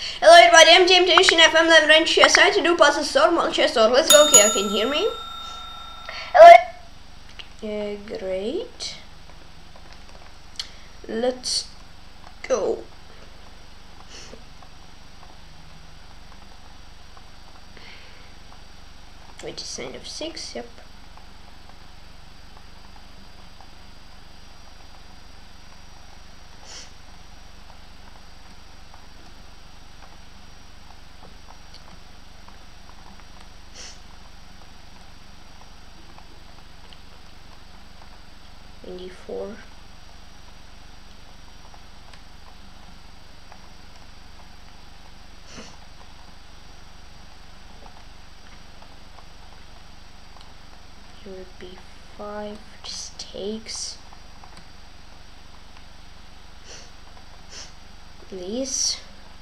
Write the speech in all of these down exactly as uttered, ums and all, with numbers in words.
Hello everybody, I'm James Tension F M eleven and chess. I to do puzzles normal chess or let's go. Okay, can you hear me? Hello. Yeah, great. Let's go. Which is nine of six, yep. Twenty-four. Here would be five, just takes. These.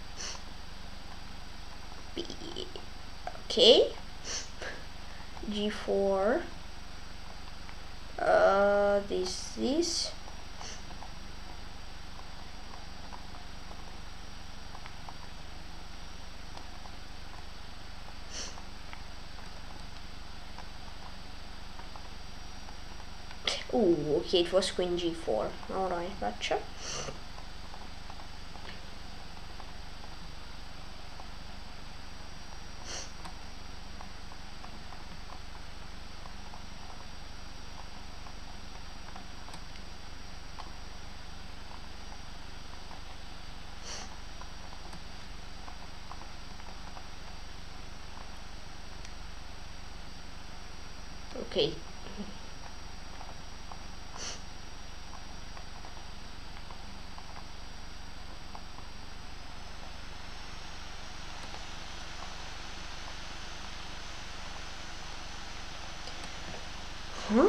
B. Okay. G four. Uh, this, this. Ooh, okay, it was queen G four. Alright, gotcha. Okay. Huh?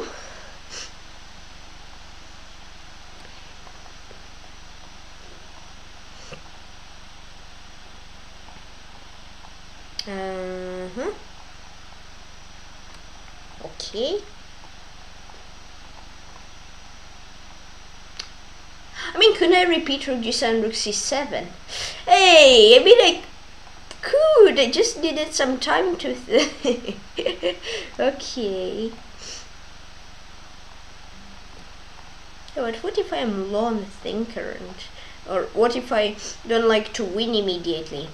Uh-huh. Okay. I mean, couldn't I repeat rook G seven, rook C seven? Hey, I mean, I could. I just needed some time to think. Okay. Yeah, but what if I'm long thinker, and or what if I don't like to win immediately?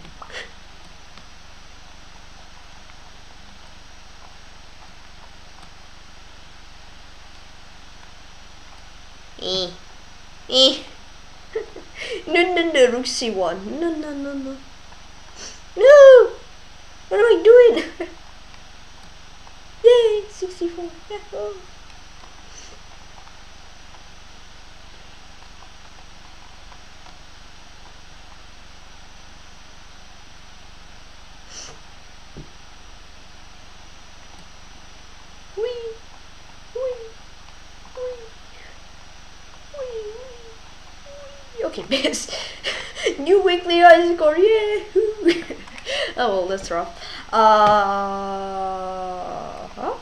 Eh. Eh. No, no, no, rook C one. No, no, no, no. No! What am I doing? Yay! sixty-four. Yeah. Oh. Whee! Whee! Whee! Whee! Whee! Okay, best. New weekly high score, yeah! Oh well, that's rough. Uh huh?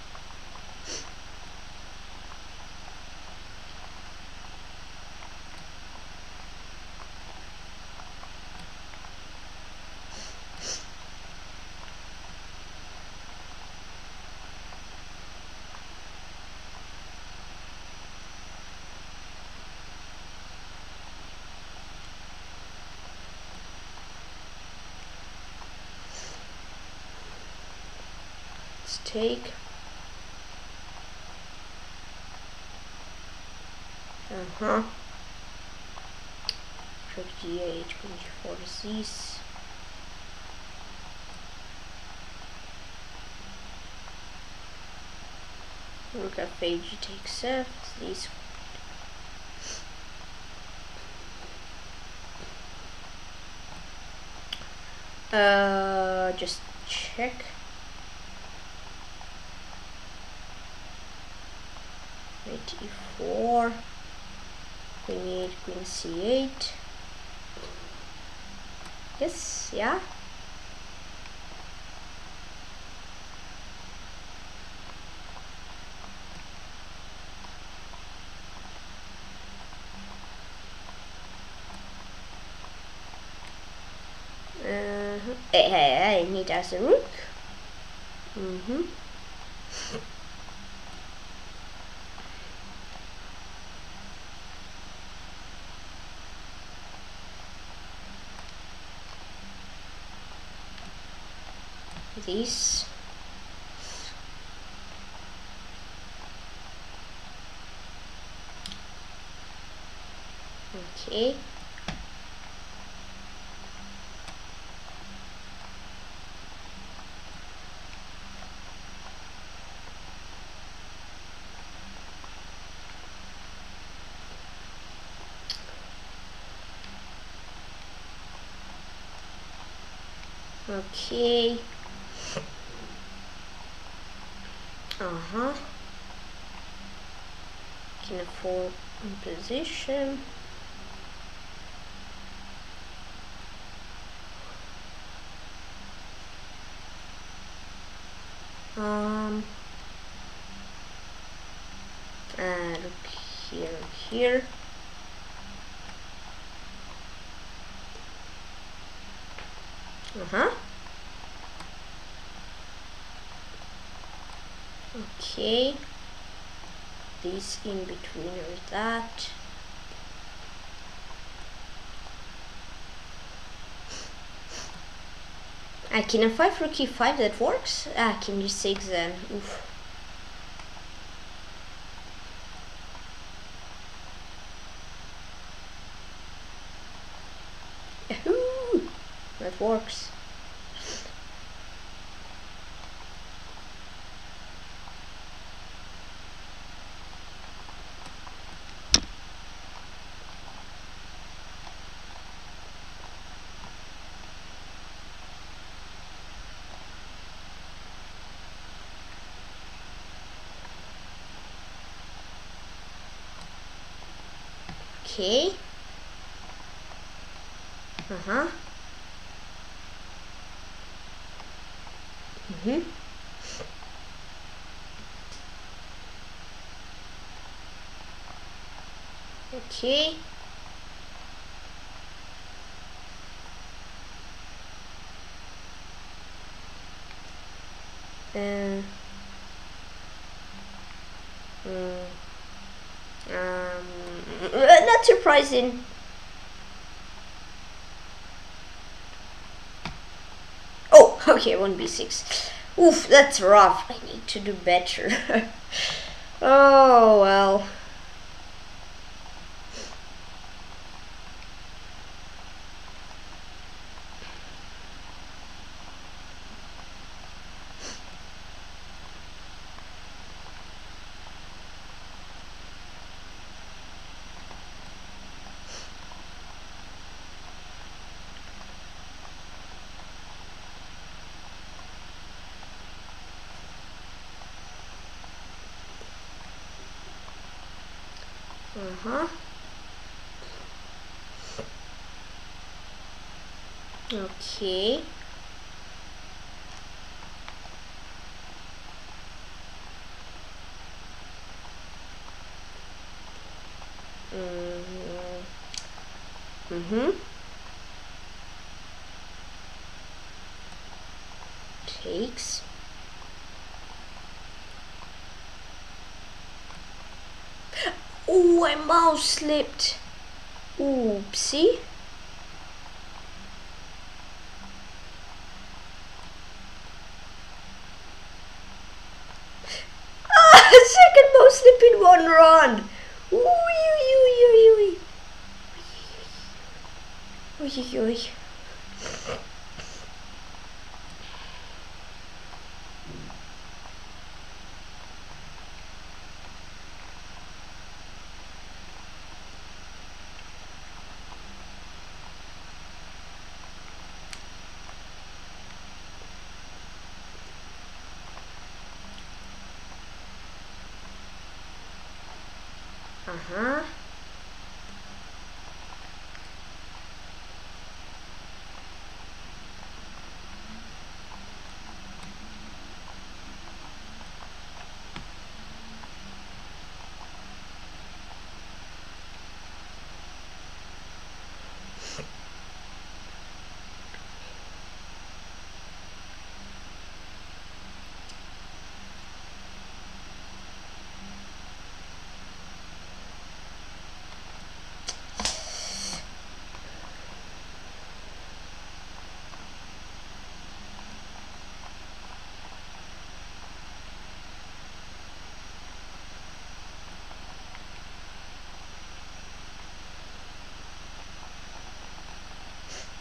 Let's take. Uh huh. Rook G eight, queen G four is this. Rook F eight, G takes F. This. Uh, just check. Knight E four. Queen E eight, queen C eight. Yes, yeah. I, I need as a rook. Mm-hmm. This. Okay. Okay. Uh-huh. Can afford in position. Um and look here, here. Uh-huh. Okay. This in between or that. I can f five, rook e five, that works. Ah, king g six then. Oof. Yahoo! That works. Okay. Uh-huh. Mm-hmm. Okay. Uh, mm, um, not surprising. Oh, okay, one b six. Oof, that's rough. I need to do better. Oh, well. Uh-huh. Okay. Mm-hmm. Mm-hmm. Takes. Oh, I mouse slipped. Oopsie. Ah, second mouse slip in one run. Ooh, ooh, ooh, ooh, ooh. Oy, oy, oy. Uh-huh.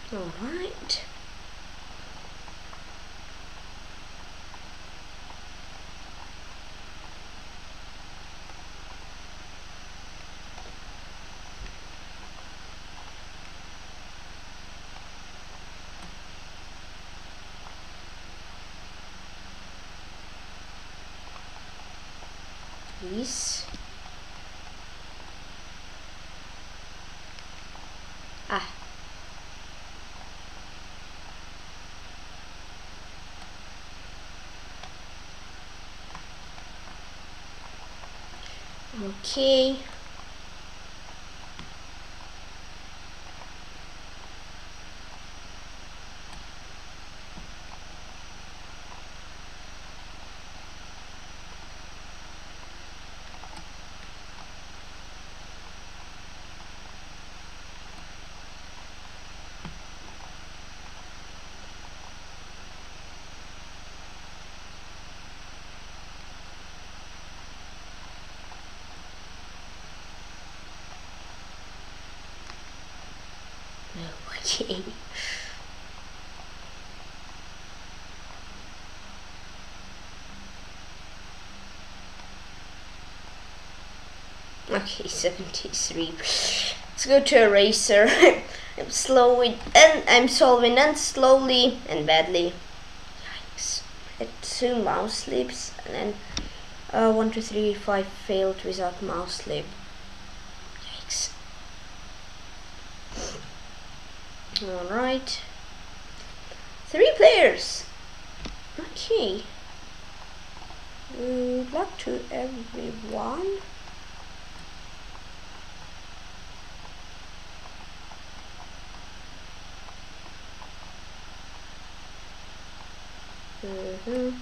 All right. Please. Ah. Okay. Okay. Okay, seventy-three. Let's go to eraser. I'm slowly and I'm solving and slowly and badly. Yikes. Had two mouse slips and then uh, one, two, three, five failed without mouse slip. Yikes. Alright. Three players. Okay. Good luck to everyone. Mm-hmm.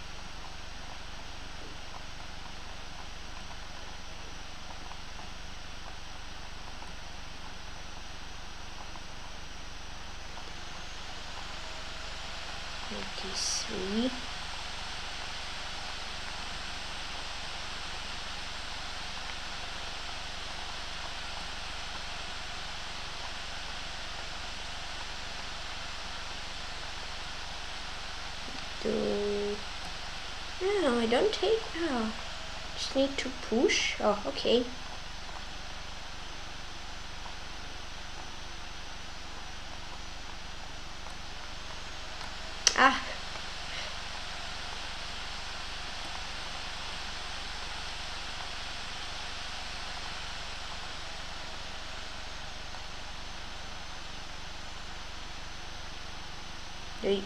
Eighty-three. Do no, I don't take. Oh, just need to push. Oh, okay. Ah. Do you,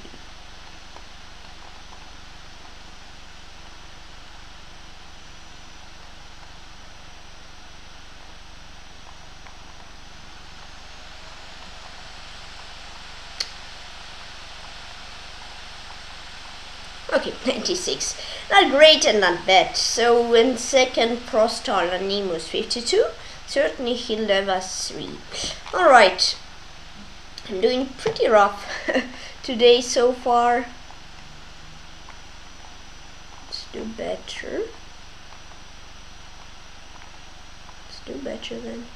okay, ninety-six. Not great and not bad. So in second, Prostar Nemo's fifty-two. Certainly he'll have us three. Alright. I'm doing pretty rough today so far. Let's do better. Let's do better then.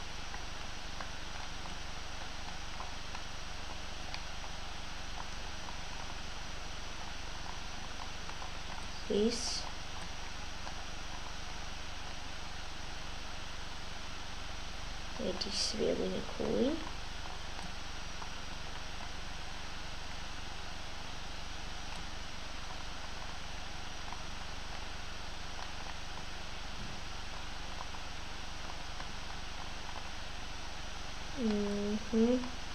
Please. eighty-three, I'm gonna coin. Mm-hmm.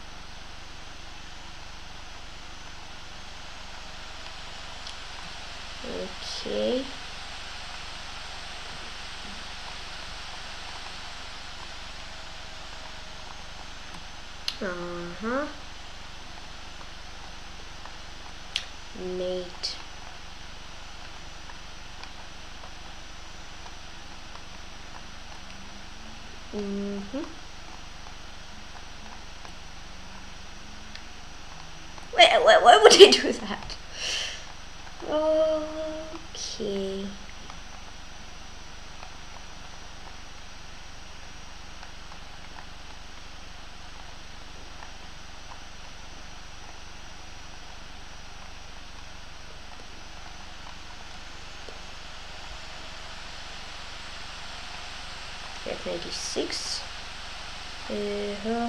Okay. Uh-huh. Mate. Mm-hmm. Wait, why, why would I do that? Okay. ninety-six. Uh-huh.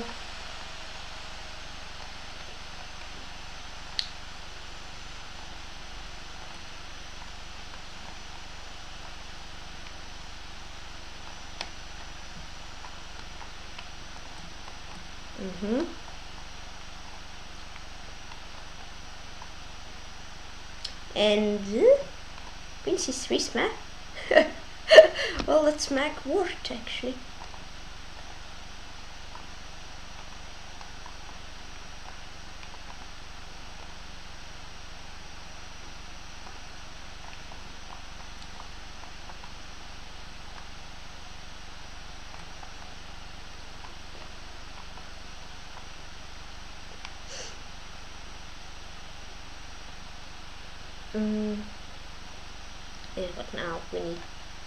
Mm-hmm. And uh, Princess three smack. Well, that smack worked actually. Mm. Yeah, but now we need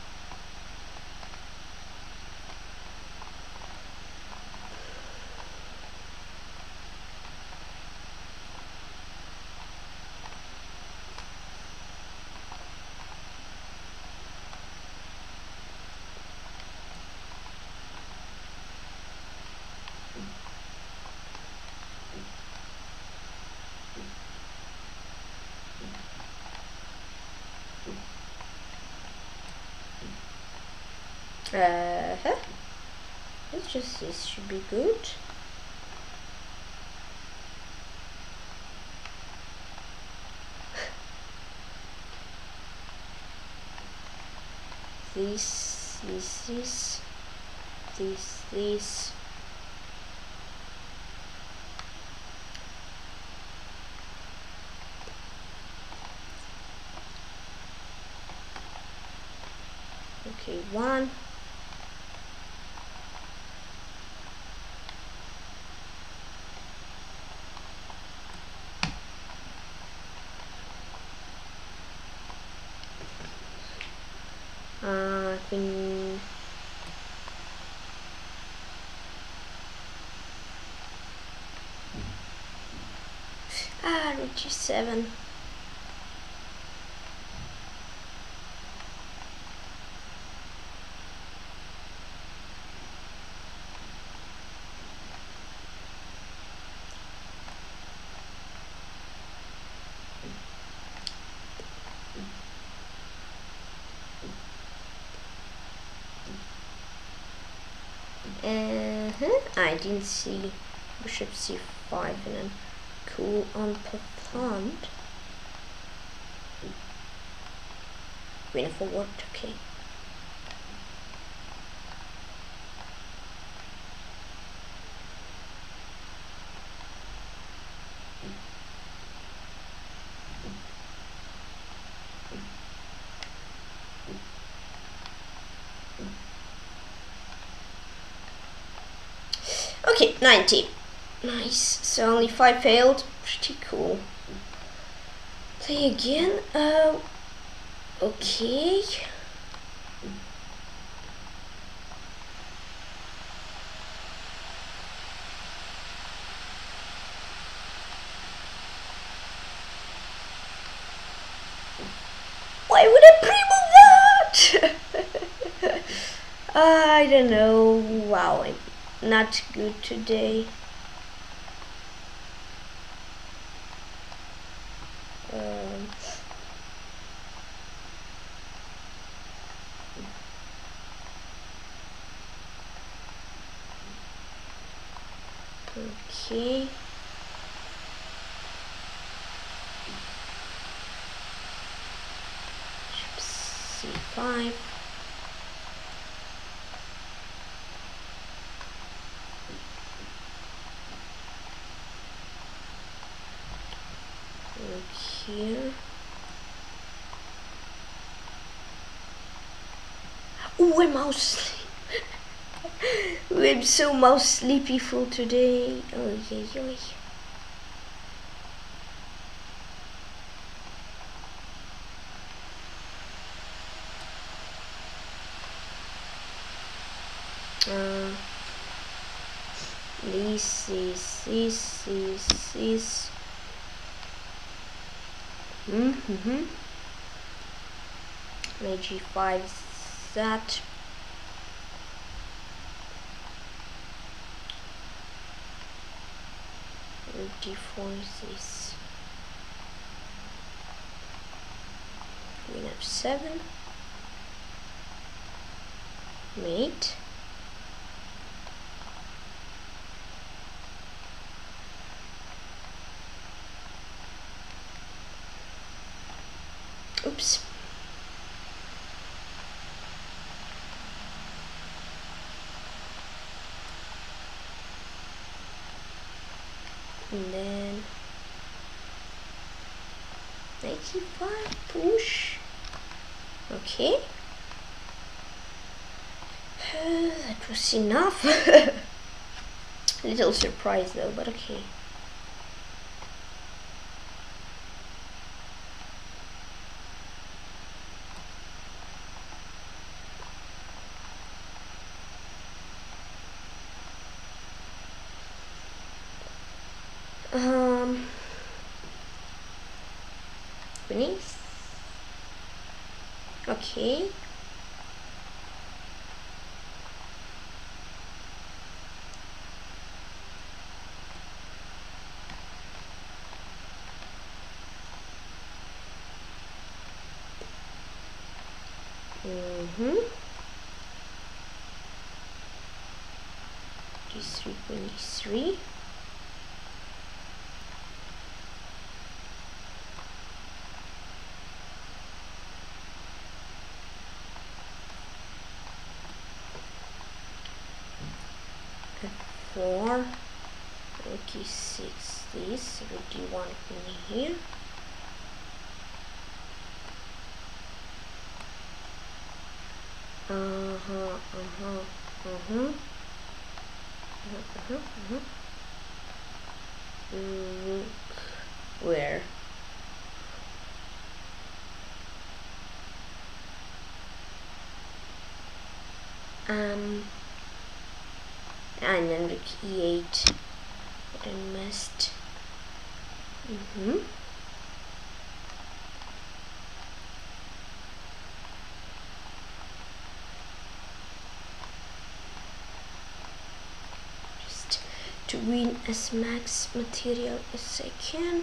uh huh. It's just this should be good. This, this, this, this, this. Okay, one. Uh, I think ah, rook g seven. Uh-huh. I didn't see bishop c five and then cool on performed. Queen forward, okay. Okay, ninety. Nice. So only five failed. Pretty cool. Play again. Uh, okay. Why would I pre-move that? I don't know. Wow, I'm not good today. Um, okay. c five. Look here. Oh, I'm mouse sleep. I'm so mouse sleepy full today. Oh yeah, yeah. Uh, this is this is this. Mm-hmm. Knight g five is that. rook d four is this. Queen f seven. Mate. Oops. And then ninety-five push. Okay. That was enough. Little surprise though, but okay. Um, beneath. Okay. Mm-hmm. d three, queen d three. f four. Rook e six. This. Rook d one, queen here. Uh-huh, uh-huh, uh-huh. Uh-huh, uh-huh. Rook. Where? Um, and then rook e eight. But I missed. Mm-hmm. Just to win as max material as I can.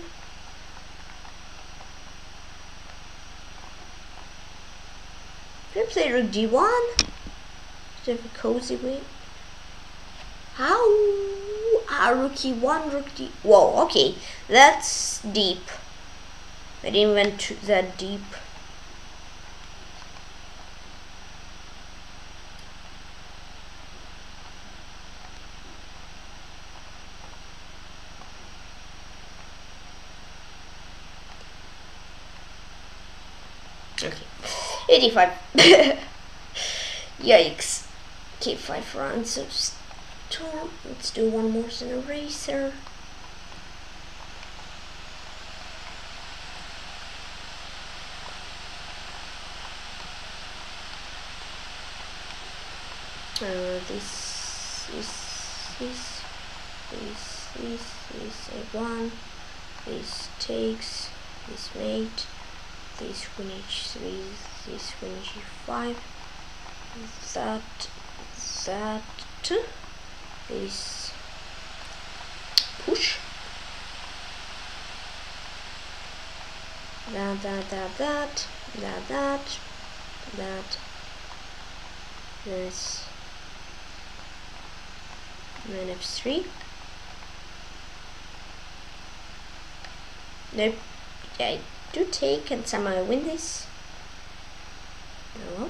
Can I play rook d one? To have a cozy win. How? Ah, rook e one, rook d. Whoa, okay, that's deep. I didn't went that deep. Okay, eighty-five. Yikes. Okay, five rounds of storm. Let's do one more as an eraser. Uh, this, this, this, this, this, this, a one. This takes, this mate. This queen h three, this queen g five, that, that, this push, that, that, that, that, that, that, that, this, and f three. Nope, I do take and somehow win this. No.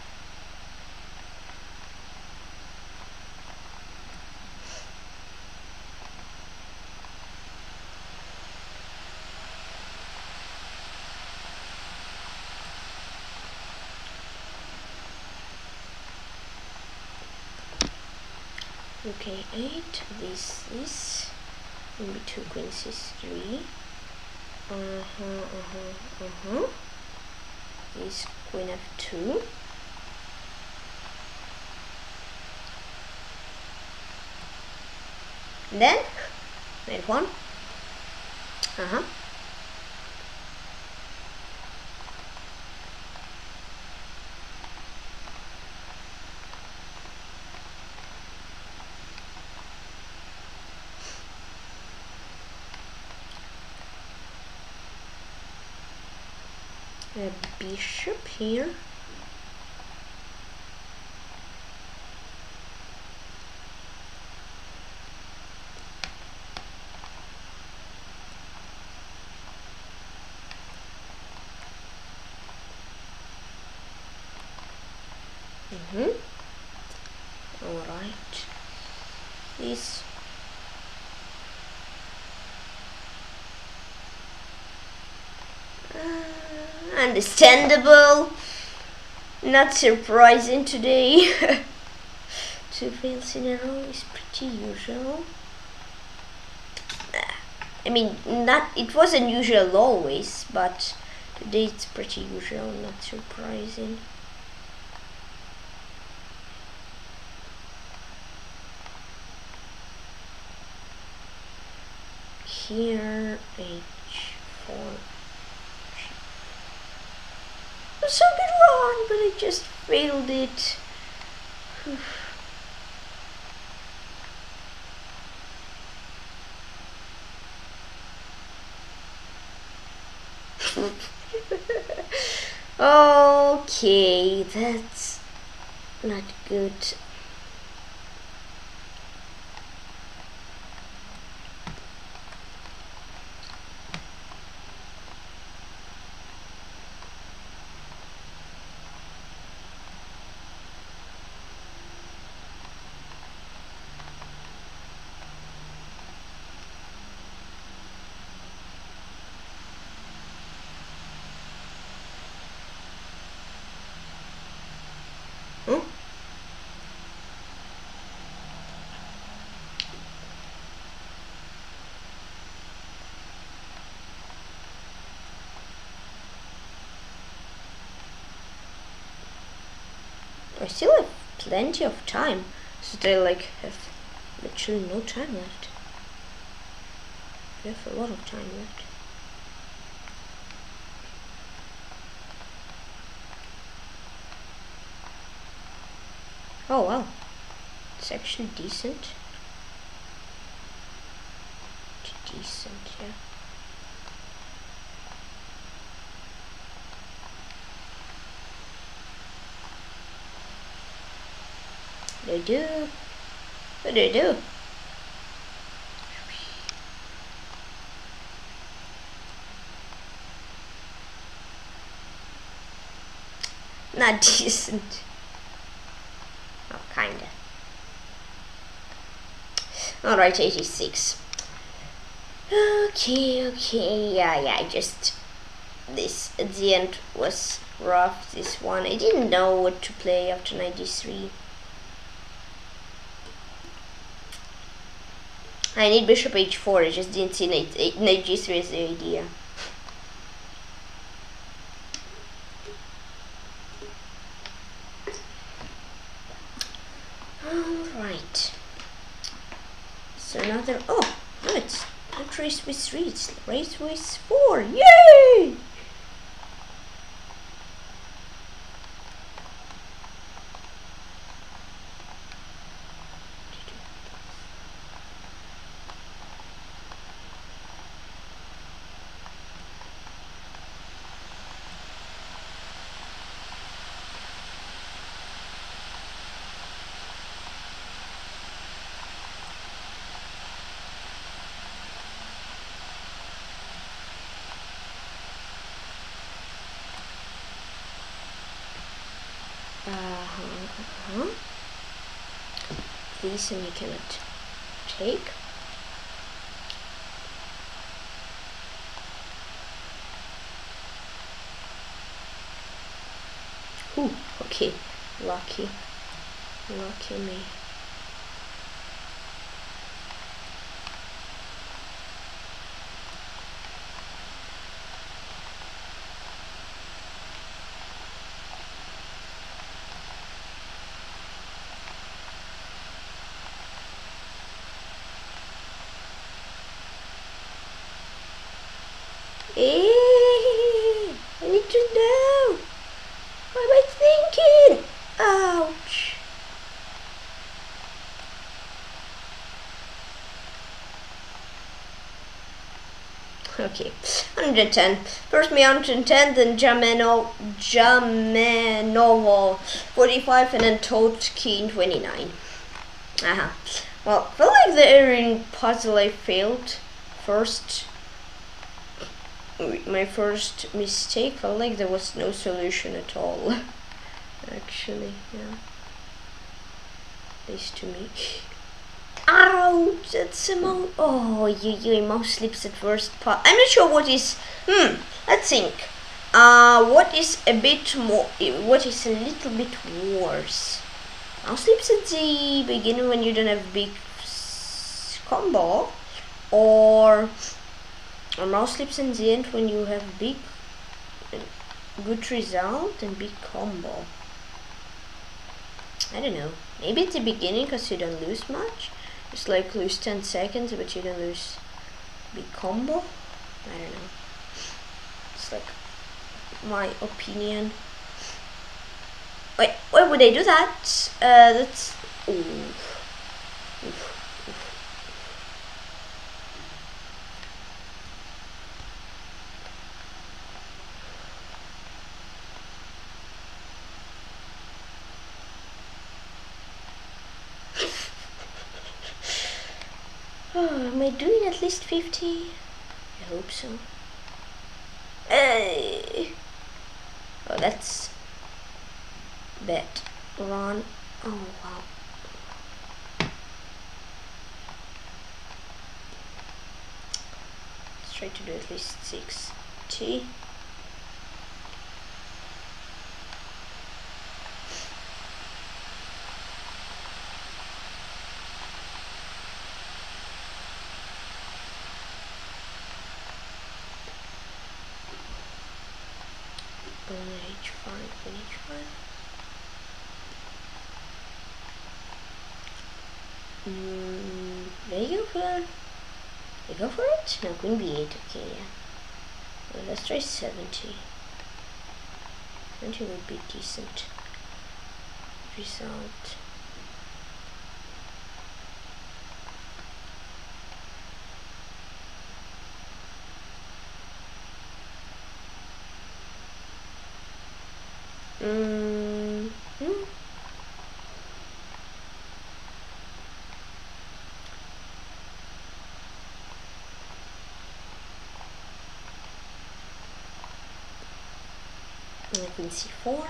Okay, eight. This is maybe two queens is three. Uh huh. Uh huh. Uh huh. This queen f two. Then knight one. Uh huh. a bishop here. Mm-hmm. Alright. This. Uh, understandable. Not surprising today. Two fails in a row is pretty usual. I mean, not it was unusual always, but today it's pretty usual, not surprising. Here, h four. It was so good run, but I just failed it. Okay, that's not good. Hmm? I still have plenty of time, so they like have literally no time left. We have a lot of time left. Oh wow, it's actually decent. Decent, yeah. They do. What do they do? Not decent. Oh, kinda. Alright, eighty-six. Okay, okay, yeah, yeah, I just... This, at the end, was rough, this one. I didn't know what to play after ninety-three. I need bishop h four, I just didn't see knight g three as the idea. Alright. So another, oh, no, it's not race with three, it's race with four, yay! Uh-huh, uh-huh. These and you cannot take. Ooh, okay, lucky, lucky me. Eh, I need to know. What am I thinking? Ouch. Okay, one hundred ten. First me one hundred ten, then Jameno, Jamenovo forty-five, and then Tolkien twenty-nine. Aha. Well, I feel like the Erin puzzle I failed first. My first mistake felt like there was no solution at all. Actually, yeah. At least to me. Ouch! That's a mouse. Oh, you, you mouse slips at first part. I'm not sure what is. Hmm. Let's think. Uh, what is a bit more? What is a little bit worse? Mouse slips at the beginning when you don't have big combo, or or mouse slips in the end when you have big, good result and big combo. I don't know. Maybe at the beginning because you don't lose much. It's like lose ten seconds, but you don't lose big combo. I don't know. It's like my opinion. Wait, why would I do that? Uh, that's. Ooh. Oof, oof. Oh, am I doing at least fifty? I hope so. Hey. Oh, that's bad. Run. Oh wow. Let's try to do at least sixty. H five, H five. Mm, there you go for you go for it? No, queen b eight, okay, yeah. Well, let's try seventy. seventy would be decent result. Mm hmm. Queen c four.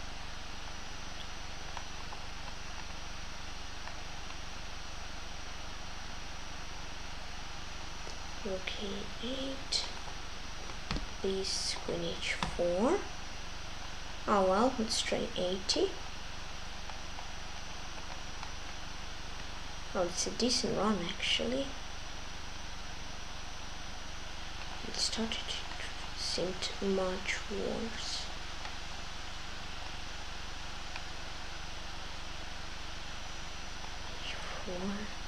Rook a eight. Please queen h four. Oh well, let's try eighty. Oh, it's a decent run actually. It started seemed much worse. h four.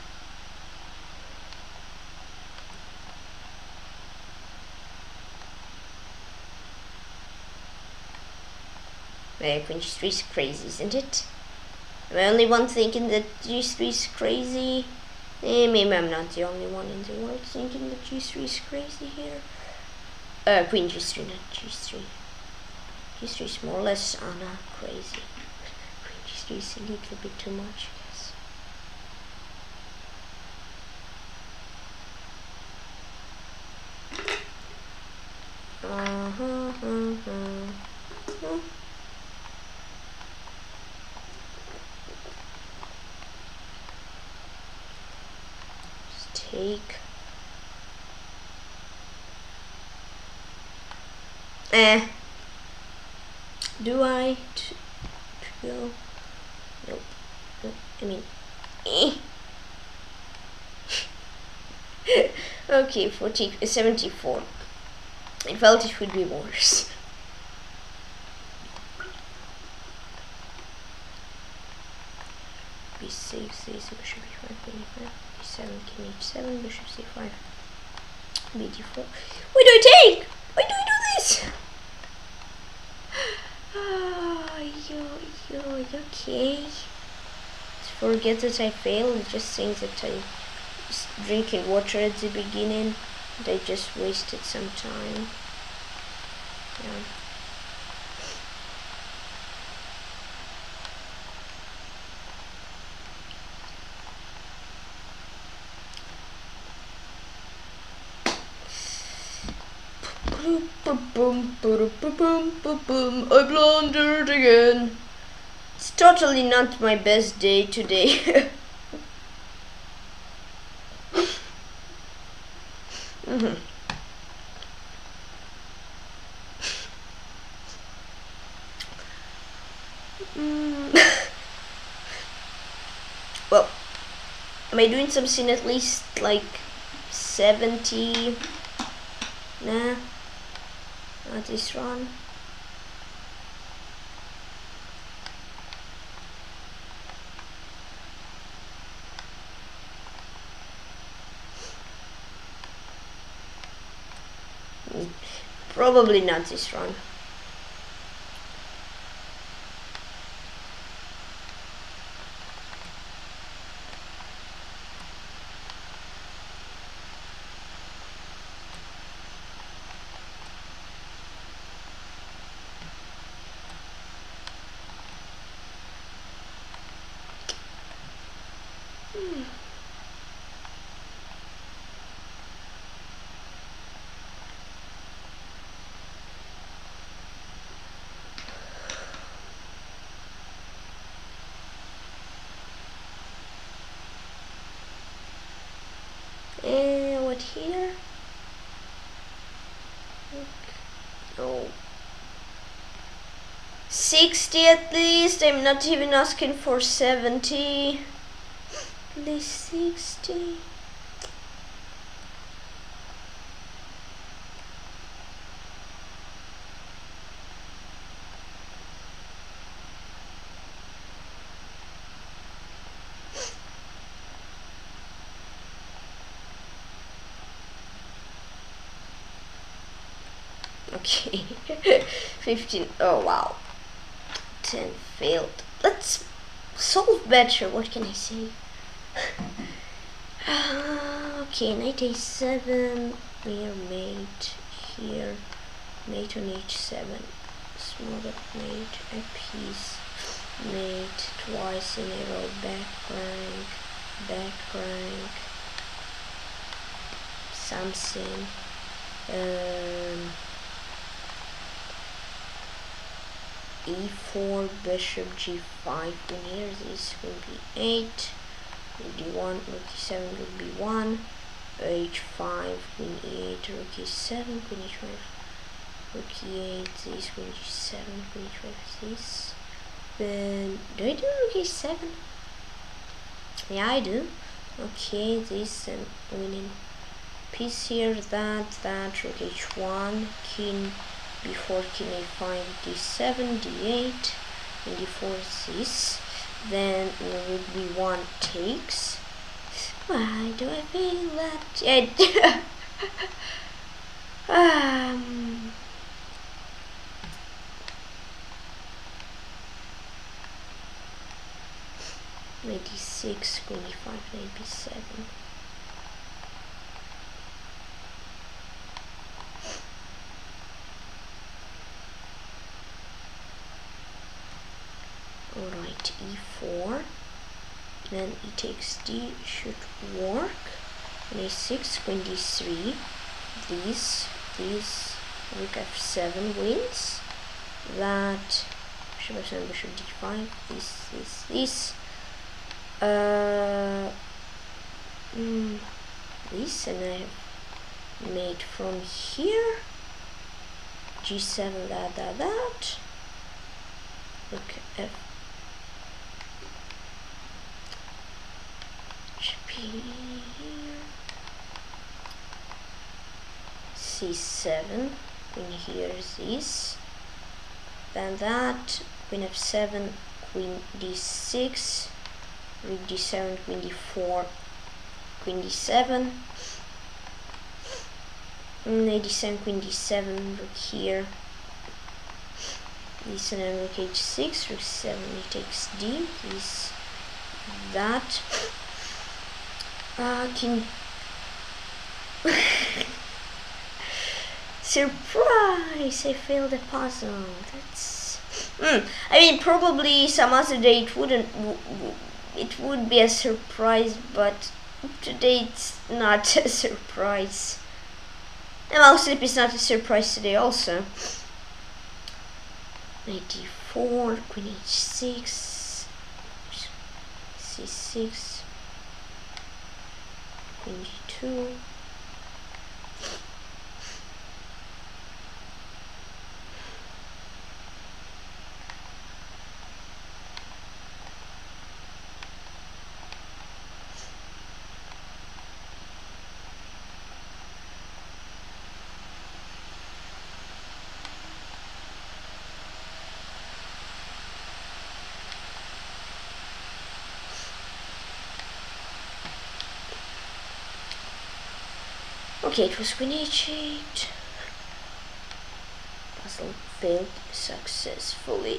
Queen g three is crazy, isn't it? Am I only one thinking that g three is crazy? Eh, maybe I'm not the only one in the world thinking that g three is crazy here. Uh, queen g three, not g three. g three is more or less, oh no, crazy. Queen g three is a little bit too much, I guess. Uh-huh, uh-huh. Uh. Take. Eh. Do I to, to go? Nope. Nope. I mean, eh. Okay, forty, seventy-four. I felt it would be worse. b six, a six, bishop b five, queen e five, b seven, king h seven, bishop c five, b d four. What do I take? Why do I do this? Oh, yo, yo, okay. Just forget that I failed. It just thinks that I was drinking water at the beginning. They just wasted some time. Yeah. I blundered again. It's totally not my best day today. mm-hmm. mm. Well, am I doing something at least like seventy? Nah, not this run. Probably not this run. Hmm. And what here? Oh, sixty at least. I'm not even asking for seventy. At least sixty. Okay. fifteen. Oh wow. ten failed. Let's solve better. What can I say? Uh, okay, knight a seven. We are mate here. Mate on h seven. Small up mate. A piece. Mate twice in a row. Back rank. Back rank. Something. Um. e four, bishop g five, and here this will be eight, d one, rook e seven will be one, h five, queen e eight, rook e seven, queen h five, rook e eight, this, queen g seven, queen h five, this. Then, do I do rook e seven? Yeah, I do. Okay, this, and winning piece here, that, that, rook h one, king before king a five, d seven, d eight, and d four this. Then rook b one takes. Why do I feel that? Yeah. um. Knight d six, queen e five, knight b seven. Alright, e four, then e takes d, should work, and a six, queen d three, this, this, rook f seven wins, that, bishop f seven, bishop d five, this, this, this, uh, mm, this, and I have made from here, g seven, that, that, that, rook f, here, c seven, queen here is this, then that, queen f seven, queen d six, rook d seven, queen d four, queen d seven, knight d seven, queen d seven, rook here, this, and then rook h six, rook seven, he takes d, this, that. Uh, king Surprise! I failed the puzzle. That's. Mm. I mean, probably some other day it wouldn't. W w it would be a surprise, but today it's not a surprise. And mouse slip is not a surprise today, also. ninety-four, queen h six, c six, queen g two. Okay, it was queen h eight. Puzzle failed successfully.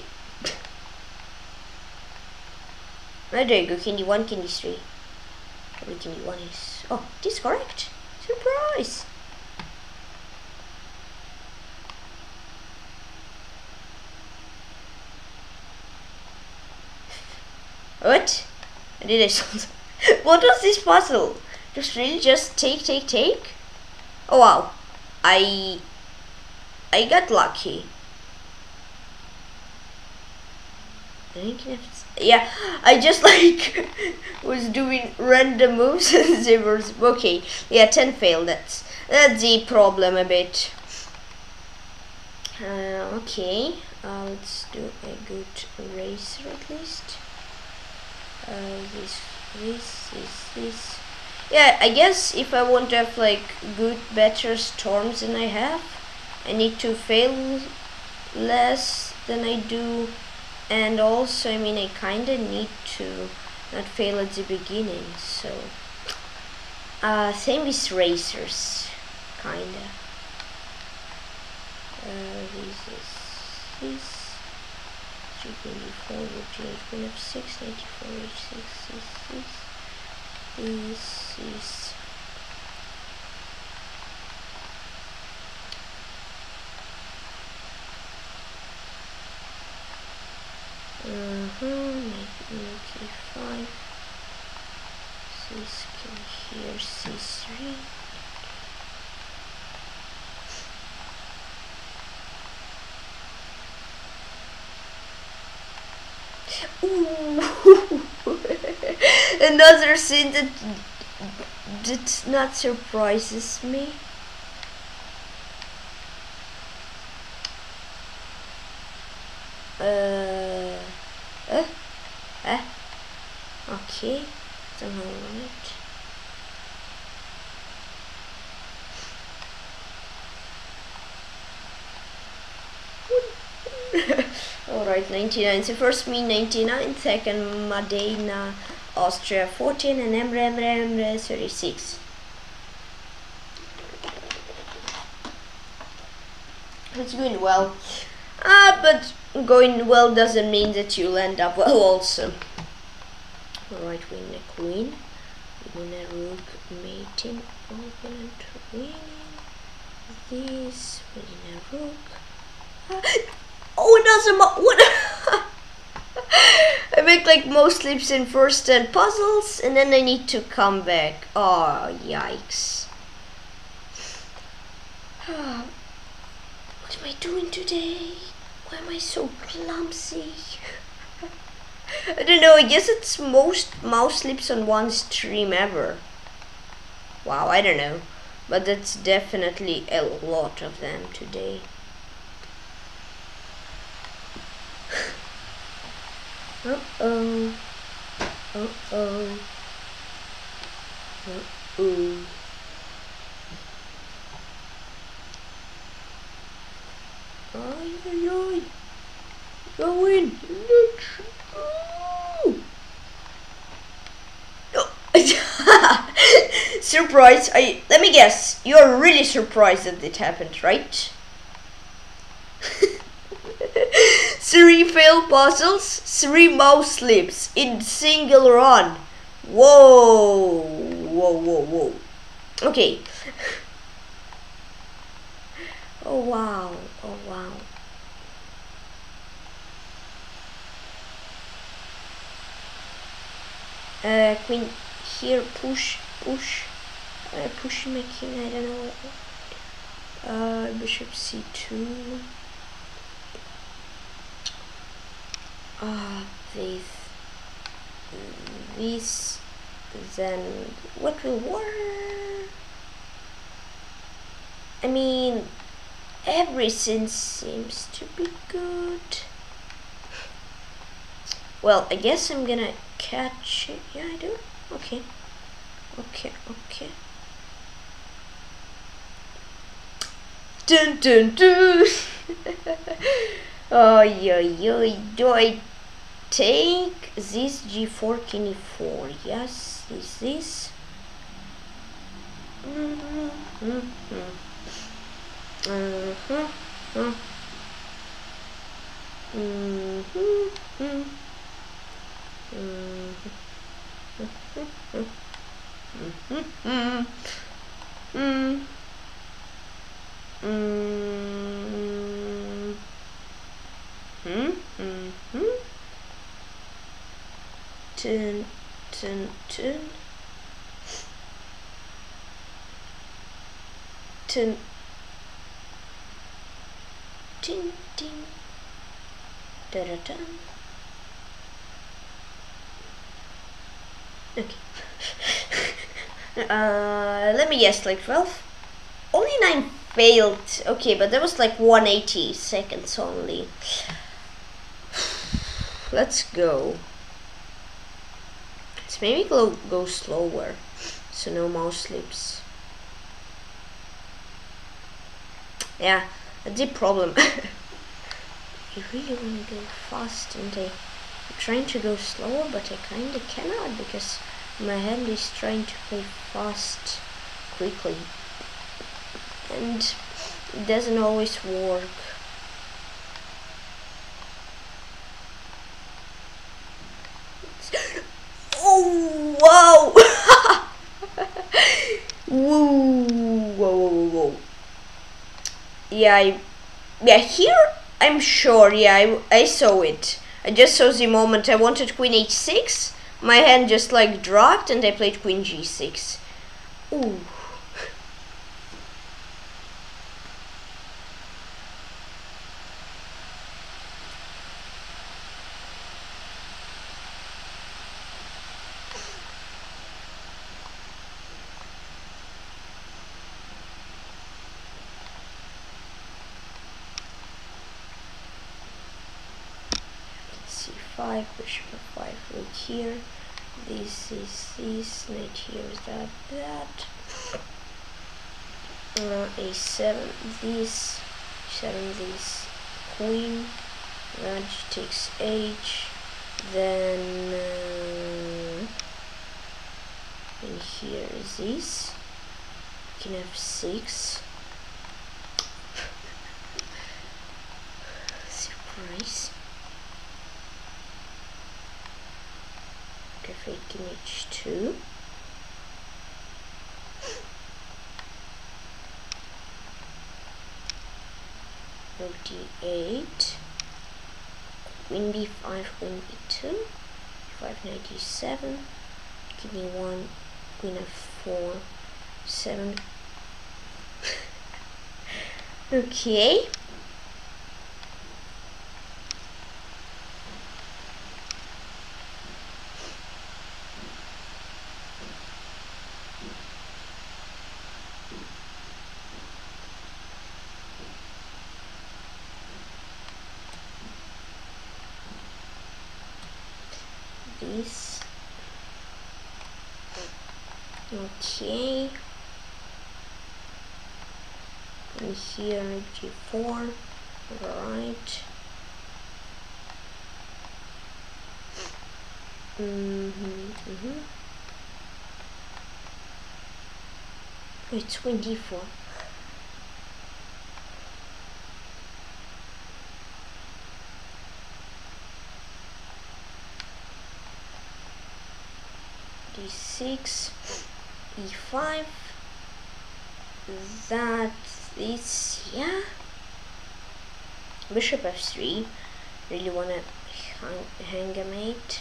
Oh, there you go, king d one, king d three. Probably king d one is... Oh, it is correct. Surprise! What? I did I solve? What was this puzzle? Just really just take, take, take? Oh wow, I I got lucky. I think it's, yeah, I just like was doing random moves and they were okay. Yeah, ten failed. That's that's the problem a bit. Uh, okay, uh, let's do a good eraser at least. Uh, this, this, this, this. Yeah, I guess if I want to have like good, better storms than I have, I need to fail less than I do, and also, I mean, I kinda need to not fail at the beginning, so uh, same with racers, kinda. Uh, this is this. three twenty-four, queen f six, ninety-four, h six, this, this. This is uh-huh, ninety-five. This can here c three. Ooh. Another thing that that not surprises me. Uh, uh, uh, okay, somehow right. Alright, ninety-nine. So first me ninety-nine, second Modena, Austria fourteen, and Emre Emre Emre thirty-six. It's going well. Ah, but going well doesn't mean that you'll end up well also. Alright, win a queen, win a rook, mating, opponent winning. This, win a rook. Ah, oh, another mo- what? I make like most slips in first ten puzzles, and then I need to come back. Oh, yikes. What am I doing today? Why am I so clumsy? I don't know, I guess it's most mouse slips on one stream ever. Wow, I don't know. But that's definitely a lot of them today. Uh-oh. Uh-oh. Uh-oh. Ay, ay, ay. Go in. Let's go. Oh. Surprise. I, let me guess. You're really surprised that it happened, right? Three failed puzzles, three mouse slips in single run. Whoa. Whoa, whoa, whoa. Okay. Oh wow, oh wow. Uh, queen here, push, push. Uh, push my king, I don't know. Uh, bishop c two. Ah, this, this, then what will work? I mean, everything seems to be good. Well, I guess I'm gonna catch it. Yeah, I do. Okay. Okay, okay. Dun dun dun! Oh, yo, yo, do I take this g four, king e four? Yes, is this? Mm-hmm. Mm-hmm. Mm-hmm. Mm-hmm. Tun, tun, tun. Tun. Ting, ting. Da da da. Okay. uh, let me guess, like twelve? Only nine failed. Okay, but that was like one hundred eighty seconds only. Let's go. Let's maybe go, go slower, so no mouse slips. Yeah, that's the problem. You really want to go fast, and I, I'm trying to go slower, but I kinda cannot because my hand is trying to play fast quickly, and it doesn't always work. Oh wow! Whoa! Whoa! Whoa! Whoa! Yeah, I, yeah. Here I'm sure. Yeah, I, I saw it. I just saw the moment I wanted queen h six. My hand just like dropped, and I played queen g six. Ooh. c five, bishop f five, rook here. This is this, knight here is that, that. Uh, a seven, this, seven, this, queen. Raj takes h. Then uh, in here is this. King f six. Surprise. Fake king h two. Rook d eight. Queen b five, queen b two. five, knight e seven. King e one, queen f four, seven. Okay. This. Okay. And here g four. Right. Mm-hmm, mm-hmm. It's queen d four. d six, e five. That this, yeah. Bishop f three. Really wanna hang, hang a mate.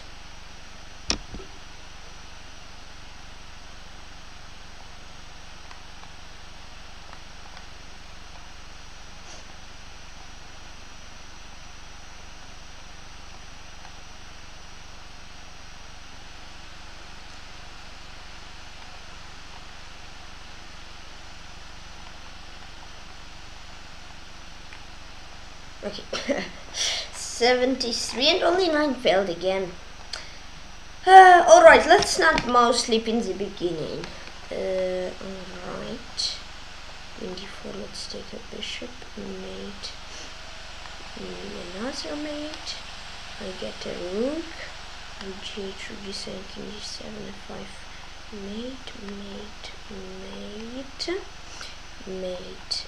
Okay. seventy-three and only nine failed again. Uh, Alright, let's not mouse sleep in the beginning. Uh, Alright. In d four, let's take a bishop, mate, another mate. I get a rook, rook g eight, rook g seven, king g seven, f five, mate, mate, mate, mate.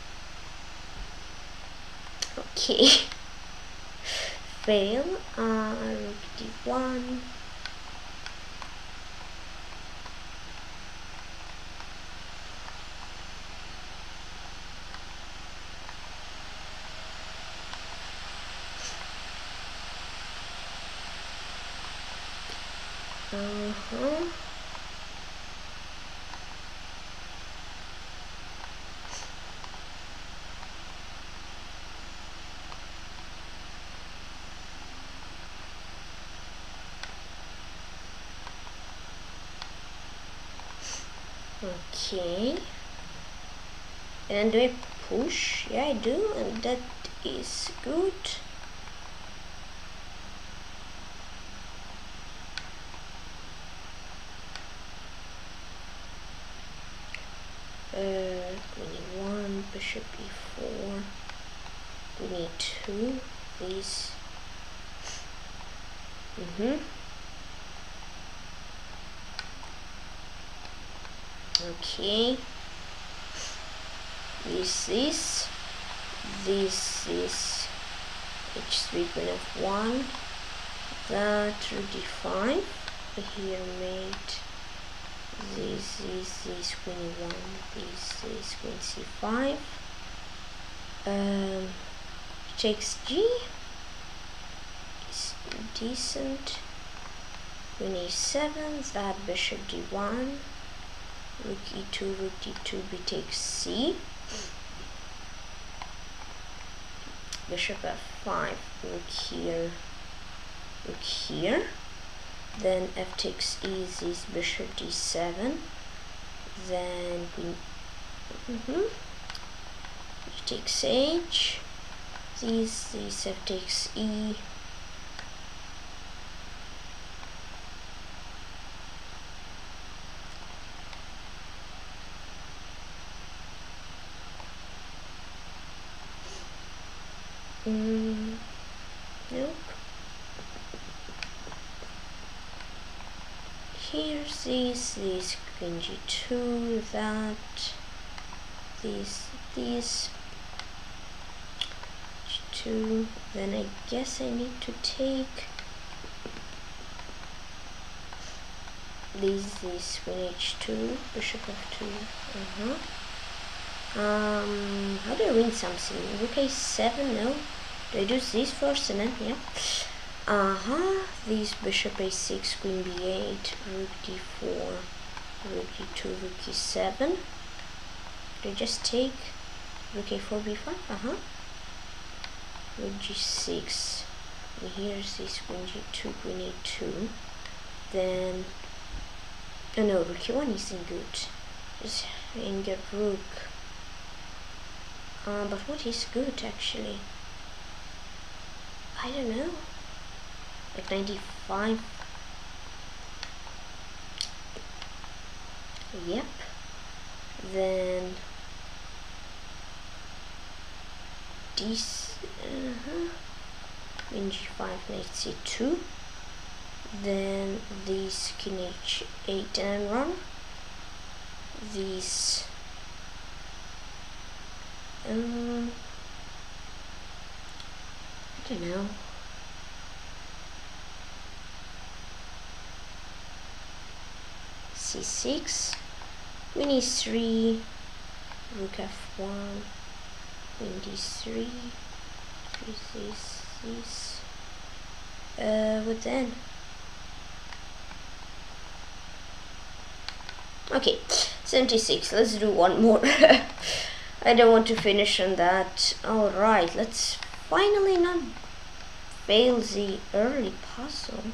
Okay. Fail. Uh, rook d one. Uh-huh. Okay. And do I push? Yeah, I do, and that is good. Uh, we need one, bishop e four. We need two, please. Mm-hmm. Okay. This is this is h three, queen f one. That rook d five. Here mate. This is this queen e one. This is queen c five. Um, takes g. Is decent. Queen e seven. That bishop d one. Rook e two, rook d two, b takes c. Bishop f five, rook here, rook here. Then f takes e, this bishop d seven. Then queen, mm-hmm. H takes h. This, this f takes e. Mm, nope. Here's this, this queen g two, that, this, this, g two. Then I guess I need to take this, this queen h two, bishop f two. Uh-huh. Um, how do I win something? Rook a seven, no. Do I do this first and then, yeah. Uh-huh, this bishop a six, queen b eight, rook d four, rook d two, rook e seven. Do I just take rook a four, b five? Uh-huh. Rook g six. And here's this queen g two, queen a two. Then, oh no, rook e one isn't good. Just hang a rook. Uh, but what is good actually? I don't know. Like ninety-five. Yep. Then this. Uh-huh. Queen g five, knight c two. Then this king h eight and run. These. Um, I don't know. c six, queen e three, rook f one, queen d three, three this, this. Uh, what then? Okay, seventy-six. Let's do one more. I don't want to finish on that. Alright, let's finally not fail the early puzzle.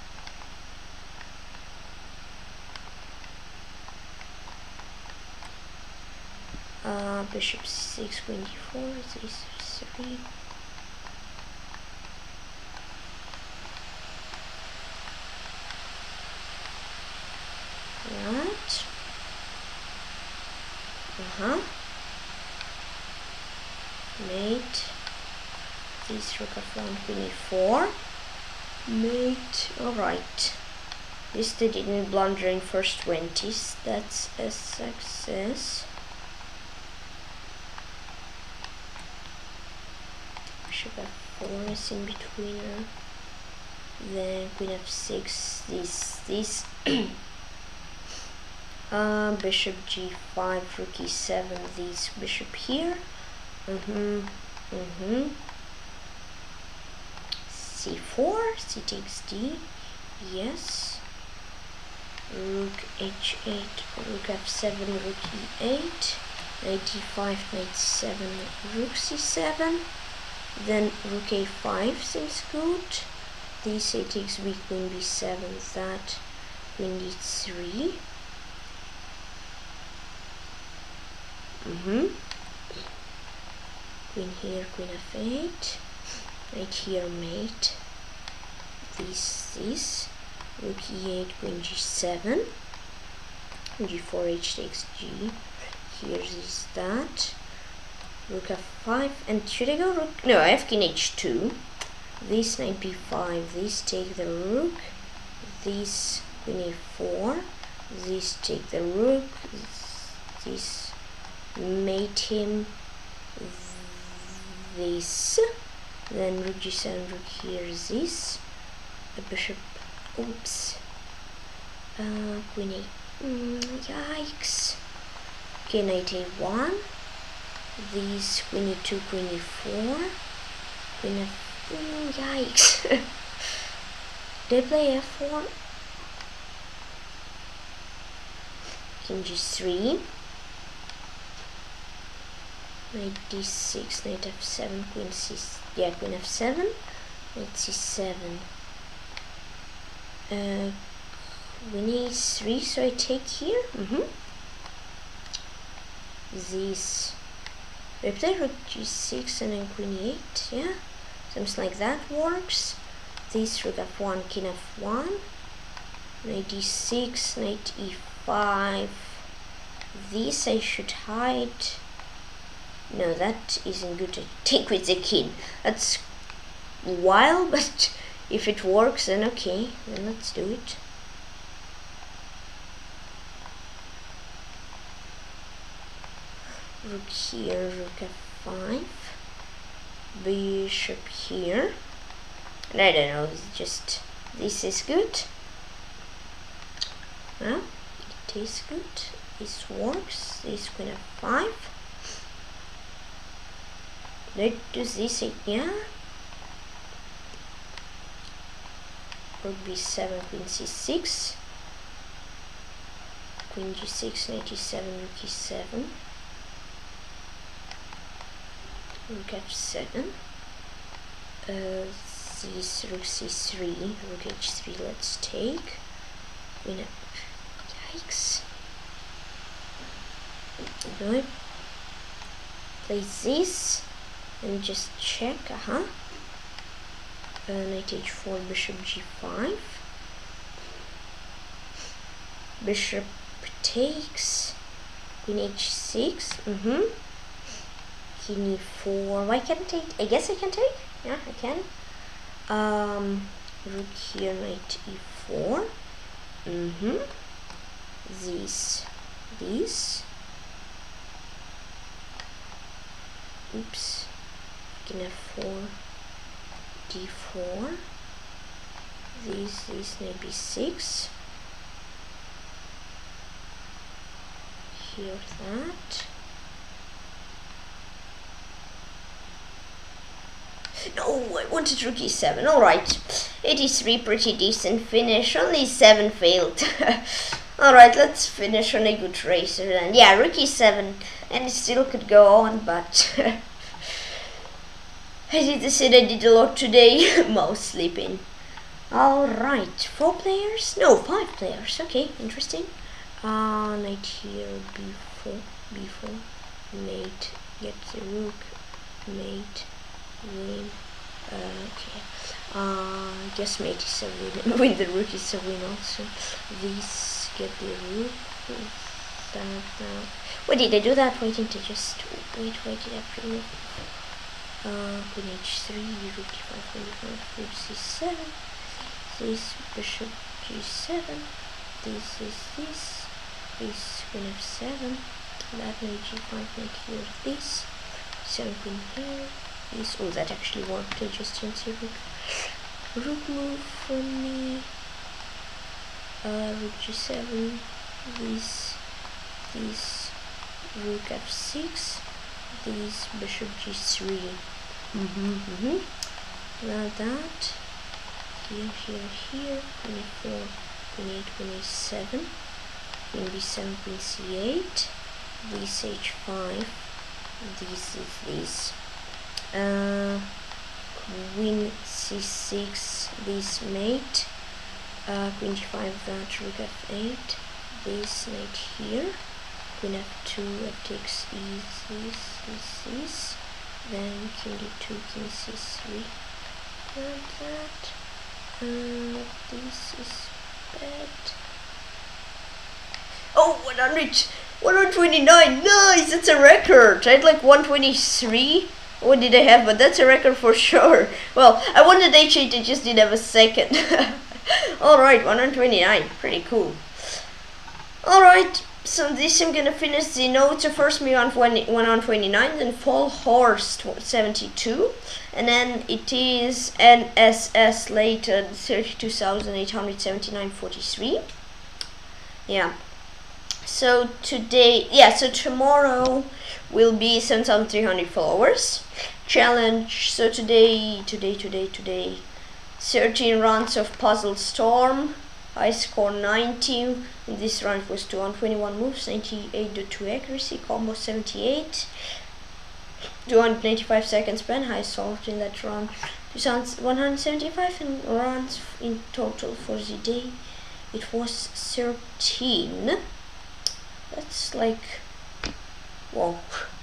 Uh, bishop c six, queen d four, three three. Right. Uh-huh. Mate. This rook f one, queen e four. Mate. Alright. This they didn't blunder in first twenties. That's a success. Bishop f four is in between her. Then queen f six. This, this. Uh, bishop g five, rook e seven, this bishop here. Mm-hmm, mm-hmm. c four, c takes d, yes. Rook h eight, rook f seven, rook e eight, knight d five, knight c seven, rook c seven. Then rook a five seems good. This a takes b, queen b seven, that, queen d three. Mm-hmm. Queen here, queen f eight. Knight here, mate. This, this. Rook e eight, queen g seven. g four, h takes g. Here is that. Rook f five. And should I go rook? No, I have king h two. This knight b five. This take the rook. This queen a four. This take the rook. This mate him. This. Then rook g seven, rook here, this. A bishop. Oops. Uh, queen a. Mm, yikes. Okay, knight a one. These queen e two, queen e four. Queen f. Mm, yikes. Did I play f four? King g three. Knight d six, knight f seven, queen c. Yeah, queen f seven. Knight c seven. Uh, queen e three, so I take here. Mm-hmm. This. If they rook g six and then queen e eight, yeah, seems like that works. This rook f one, king f one. Knight d six, knight e five. This I should hide. No, that isn't good to take with the king. That's wild, but if it works, then okay, then let's do it. Rook here, rook f five. Bishop here. And I don't know, it's just, this is good. Well, it is good. This works. This queen f five. Let's do this, yeah. Rook b seven, queen c six. Queen g six, knight e seven, rook e seven. Rook f seven. Uh, this rook c three, rook h three, let's take. Queen f. Yikes. Do I play this? And just check, uh-huh. Uh, knight h four, bishop g five. Bishop takes. Queen h six, mm-hmm. King e four. Why can't I take? I guess I can take. Yeah, I can. Um, rook here, knight e four. Mm-hmm. This. This. Oops. King f four, d four, this, this, knight b six, here that, No, I wanted Rookie seven. Alright. eighty-three, pretty decent finish. Only seven failed. Alright, let's finish on a good racer then. Yeah, Rookie seven. And it still could go on, but I did say I did a lot today. Mouse sleeping. Alright, four players? No, five players. Okay, interesting. Uh, knight here, b four, b four, mate, get the rook, mate, win. Uh, okay. Uh, I guess mate is a win. Win the rook is a win also. This, get the rook. That, that. Why did I do that? Why didn't I just wait? Why did I pre-move? Uh, queen h three, rook d five, queen d five, rook c seven. This bishop g seven. This is this. This queen f seven. That knight g five, knight here. This seven queen here. This. Oh, that actually worked. I just didn't see rook. Rook move from me. Uh, rook g seven. This. This. Rook f six. This bishop g three. Mm-hmm, mm-hmm. Now that. Here, here, here. Queen e four, queen eight, queen a seven. Queen b seven, queen c eight. This h five. This is this. Uh, queen c six. This mate. Uh, queen g five. That rook f eight. This knight here. Queen f two, f takes e, this, this, this. Then king d two, king c three. And that. Uh, this is bad. Oh, one hundred, one twenty-nine. Nice, that's a record. I had like one twenty-three. What did I have? But that's a record for sure. Well, I wanted h eight, I just didn't have a second. Alright, one hundred twenty-nine. Pretty cool. Alright. So this I'm gonna finish the notes. So first me on one hundred twenty-nine, then Full Horse seventy-two, and then it is N S S later thirty-two thousand eight hundred seventy-nine forty-three. Yeah. So today, yeah. So tomorrow will be seven thousand three hundred followers challenge. So today, today, today, today, thirteen rounds of Puzzle Storm. I scored ninety. In this round was two hundred twenty-one moves, ninety-eight point two accuracy, combo seventy-eight, two hundred ninety-five seconds span. High solved in that round two thousand one hundred seventy-five, and runs in total for the day it was thirteen. That's like, whoa,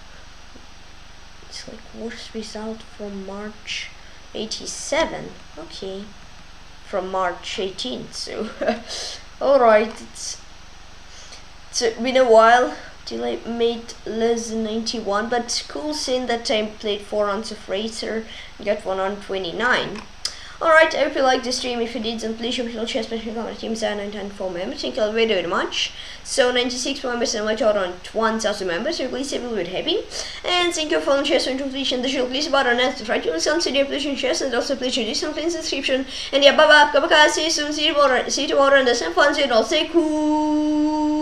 it's like worst result from March eighty-seven. Okay. From March eighteenth, so alright, it's, it's been a while till I made less than ninety-one, but cool seeing that I played four rounds of Racer and got one hundred twenty-nine. Alright, I hope you liked the stream. If you did, then please show me a chess special comment team seven nine ten four members. Thank you all very, very much. So ninety-six members and my total on one thousand members, so please say we'll be happy. And thank you for following chess and completion the show. Please about on us to try to consider pleasure chess and also please do some things in the description. And yeah, bye bye, bye bye, see you soon, see you tomorrow, see you tomorrow, and the same fun, so you all stay cool.